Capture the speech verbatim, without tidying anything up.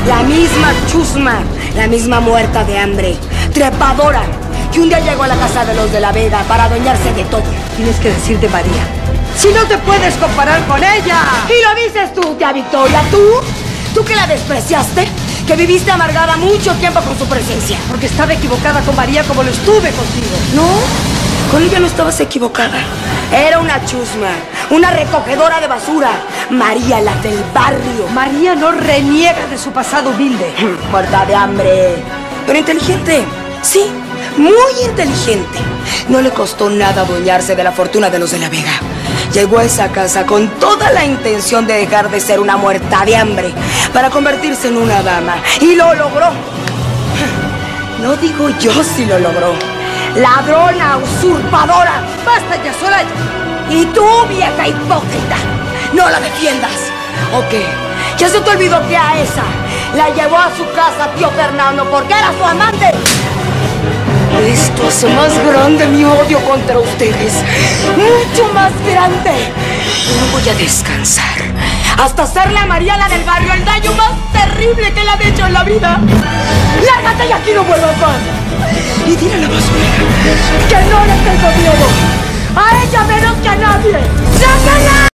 La misma chusma, la misma muerta de hambre, trepadora, que un día llegó a la casa de los de la Vega para adueñarse de todo. Tienes que decir de María. Si no te puedes comparar con ella. Y lo dices tú, tía Victoria, ¿tú? ¿Tú que la despreciaste? Que viviste amargada mucho tiempo con su presencia. Porque estaba equivocada con María como lo estuve contigo. No, con ella no estabas equivocada. Era una chusma, una recogedora de basura. María, la del barrio. María no reniega de su pasado humilde. Muerta de hambre. Pero inteligente, sí, muy inteligente. No le costó nada adueñarse de la fortuna de los de la Vega. Llegó a esa casa con toda la intención de dejar de ser una muerta de hambre para convertirse en una dama. Y lo logró. No digo yo si lo logró. Ladrona, usurpadora. ¡Basta ya, Soraya! Y tú, vieja hipócrita, no la defiendas. ¿O qué? ¿Ya se te olvidó que a esa la llevó a su casa tío Fernando porque era su amante? Esto hace más grande mi odio contra ustedes. Mucho más grande. No voy a descansar hasta hacerle a María, la del barrio, el daño más terrible que le han hecho en la vida. ¡Lárgate y aquí no vuelvas más! Y dile a la basurera que no le tengo miedo. A ella menos que a nadie. ¡Sácala!